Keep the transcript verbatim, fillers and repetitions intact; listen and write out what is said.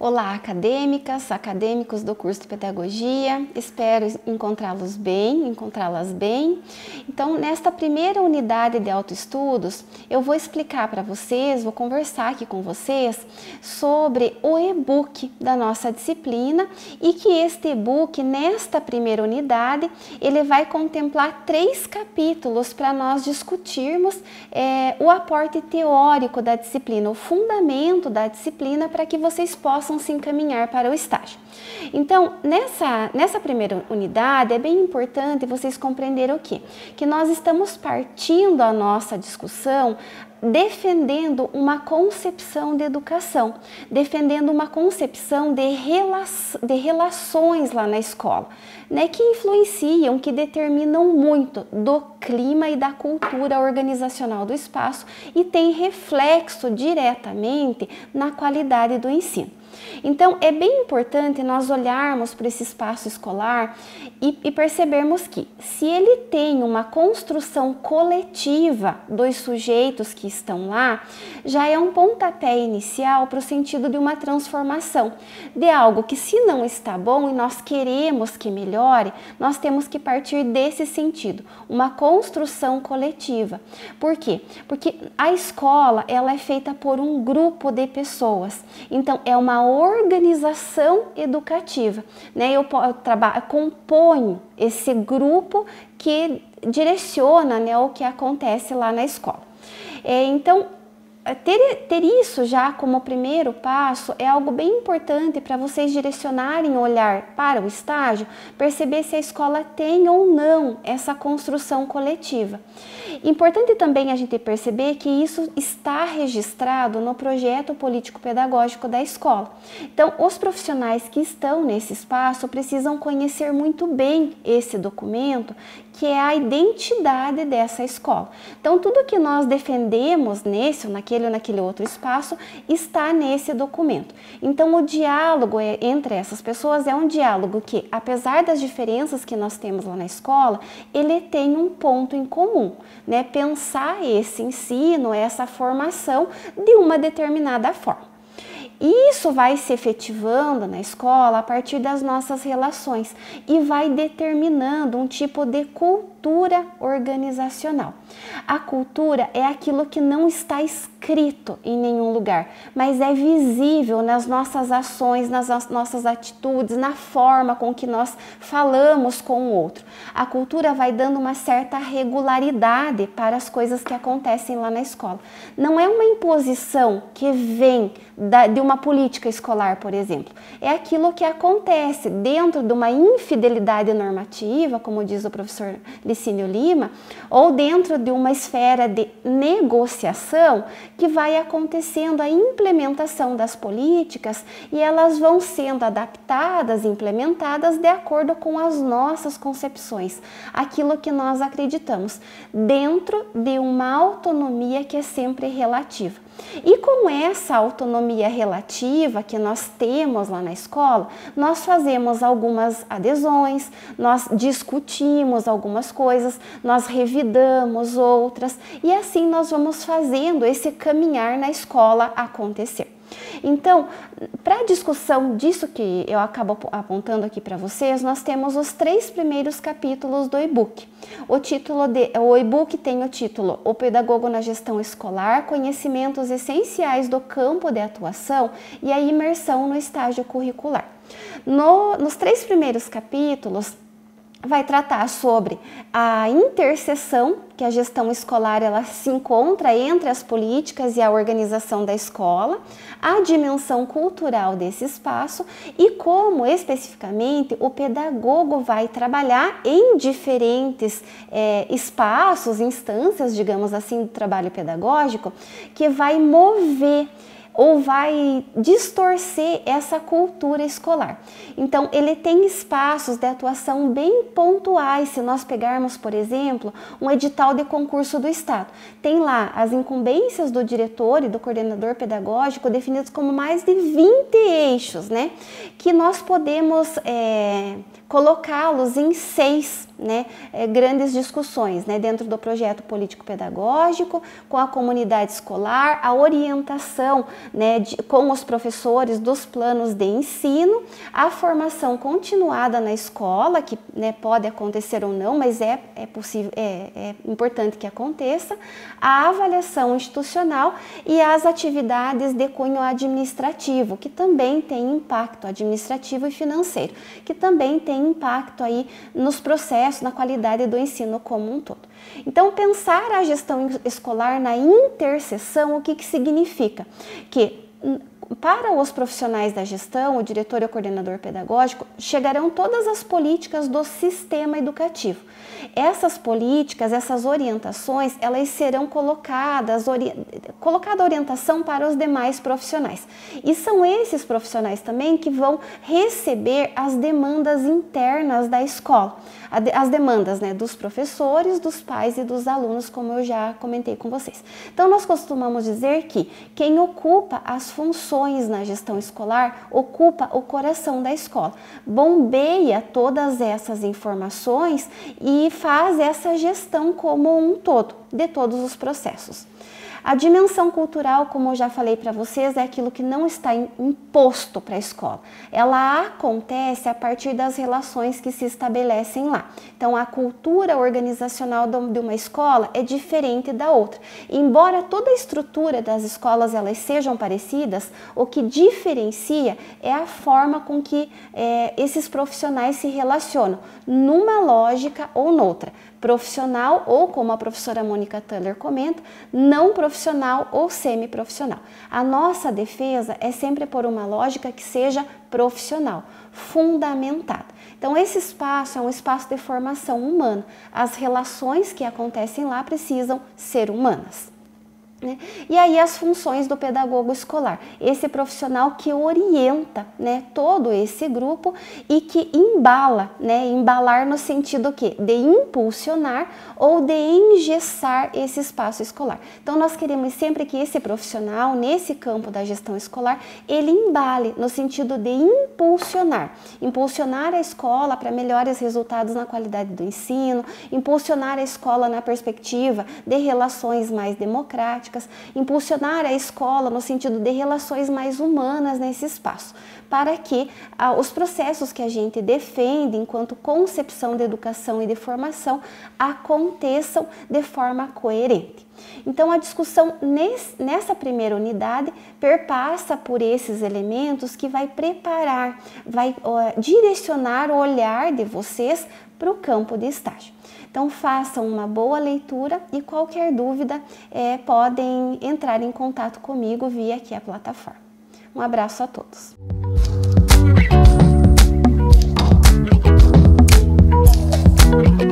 Olá, acadêmicas, acadêmicos do curso de Pedagogia, espero encontrá-los bem, encontrá-las bem. Então, nesta primeira unidade de autoestudos, eu vou explicar para vocês, vou conversar aqui com vocês sobre o e-book da nossa disciplina e que este e-book, nesta primeira unidade, ele vai contemplar três capítulos para nós discutirmos é, o aporte teórico da disciplina, o fundamento da disciplina para que vocês possam se encaminhar para o estágio. Então, nessa, nessa primeira unidade, é bem importante vocês compreenderem o quê? Que nós estamos partindo a nossa discussão defendendo uma concepção de educação, defendendo uma concepção de, rela de relações lá na escola, né, que influenciam, que determinam muito do clima e da cultura organizacional do espaço e tem reflexo diretamente na qualidade do ensino. Então, é bem importante nós olharmos para esse espaço escolar e, e percebermos que, se ele tem uma construção coletiva dos sujeitos que estão lá, já é um pontapé inicial para o sentido de uma transformação, de algo que, se não está bom e nós queremos que melhore, nós temos que partir desse sentido, uma construção coletiva. Por quê? Porque a escola, ela é feita por um grupo de pessoas, então é uma organização educativa, né? Eu, eu trabalho, componho esse grupo que direciona, né, o que acontece lá na escola. É, então, Ter, ter isso já como primeiro passo é algo bem importante para vocês direcionarem o olhar para o estágio, perceber se a escola tem ou não essa construção coletiva. Importante também a gente perceber que isso está registrado no projeto político-pedagógico da escola. Então, os profissionais que estão nesse espaço precisam conhecer muito bem esse documento, que é a identidade dessa escola. Então, tudo que nós defendemos nesse ou naquele ou naquele outro espaço está nesse documento. Então, o diálogo entre essas pessoas é um diálogo que, apesar das diferenças que nós temos lá na escola, ele tem um ponto em comum, né? Pensar esse ensino, essa formação de uma determinada forma. E isso vai se efetivando na escola a partir das nossas relações e vai determinando um tipo de cultura organizacional. A cultura é aquilo que não está escrito em nenhum lugar, mas é visível nas nossas ações, nas nossas atitudes, na forma com que nós falamos com o outro. A cultura vai dando uma certa regularidade para as coisas que acontecem lá na escola. Não é uma imposição que vem da, de uma política escolar, por exemplo. É aquilo que acontece dentro de uma infidelidade normativa, como diz o professor Licínio Lima, ou dentro de uma esfera de negociação que vai acontecendo a implementação das políticas e elas vão sendo adaptadas, implementadas de acordo com as nossas concepções, aquilo que nós acreditamos, dentro de uma autonomia que é sempre relativa. E com essa autonomia relativa que nós temos lá na escola, nós fazemos algumas adesões, nós discutimos algumas coisas, nós revidamos outras e assim nós vamos fazendo esse caminhar na escola acontecer. Então, para a discussão disso que eu acabo apontando aqui para vocês, nós temos os três primeiros capítulos do e-book. O título de, o e-book tem o título O Pedagogo na Gestão Escolar, Conhecimentos Essenciais do Campo de Atuação e a Imersão no Estágio Curricular. No, nos três primeiros capítulos, vai tratar sobre a interseção que a gestão escolar ela se encontra entre as políticas e a organização da escola, a dimensão cultural desse espaço e como especificamente o pedagogo vai trabalhar em diferentes é, espaços, instâncias, digamos assim, do trabalho pedagógico, que vai mover ou vai distorcer essa cultura escolar. Então, ele tem espaços de atuação bem pontuais. Se nós pegarmos, por exemplo, um edital de concurso do Estado, tem lá as incumbências do diretor e do coordenador pedagógico definidos como mais de vinte eixos, né? Que nós podemos é, colocá-los em seis, né, é, grandes discussões, né, dentro do projeto político-pedagógico, com a comunidade escolar, a orientação, né, de, com os professores dos planos de ensino, a formação continuada na escola, que, né, pode acontecer ou não, mas é, é possível, é, é importante que aconteça, a avaliação institucional e as atividades de cunho administrativo, que também tem impacto administrativo e financeiro, que também tem impacto aí nos processos, na qualidade do ensino como um todo. Então, pensar a gestão escolar na interseção, o que que significa? Que para os profissionais da gestão, o diretor e o coordenador pedagógico, chegarão todas as políticas do sistema educativo. Essas políticas, essas orientações, elas serão colocadas, ori... colocada orientação para os demais profissionais. E são esses profissionais também que vão receber as demandas internas da escola, as demandas, né, dos professores, dos pais e dos alunos, como eu já comentei com vocês. Então, nós costumamos dizer que quem ocupa as funções na gestão escolar ocupa o coração da escola, bombeia todas essas informações e faz essa gestão como um todo, de todos os processos. A dimensão cultural, como eu já falei para vocês, é aquilo que não está imposto para a escola. Ela acontece a partir das relações que se estabelecem lá. Então, a cultura organizacional de uma escola é diferente da outra. Embora toda a estrutura das escolas elas sejam parecidas, o que diferencia é a forma com que é, esses profissionais se relacionam, numa lógica ou noutra. Profissional ou, como a professora Mônica Tuller comenta, não profissional ou semiprofissional. A nossa defesa é sempre por uma lógica que seja profissional, fundamentada. Então, esse espaço é um espaço de formação humana. As relações que acontecem lá precisam ser humanas. Né? E aí as funções do pedagogo escolar, esse profissional que orienta, né, todo esse grupo e que embala, né, embalar no sentido que de impulsionar ou de engessar esse espaço escolar. Então nós queremos sempre que esse profissional nesse campo da gestão escolar, ele embale no sentido de impulsionar, impulsionar a escola para melhores resultados na qualidade do ensino, impulsionar a escola na perspectiva de relações mais democráticas, impulsionar a escola no sentido de relações mais humanas nesse espaço, para que ah, os processos que a gente defende enquanto concepção de educação e de formação aconteçam de forma coerente. Então, a discussão nesse, nessa primeira unidade perpassa por esses elementos que vai preparar, vai ó, direcionar o olhar de vocês para o campo de estágio. Então, façam uma boa leitura e qualquer dúvida é, podem entrar em contato comigo via aqui a plataforma. Um abraço a todos. Música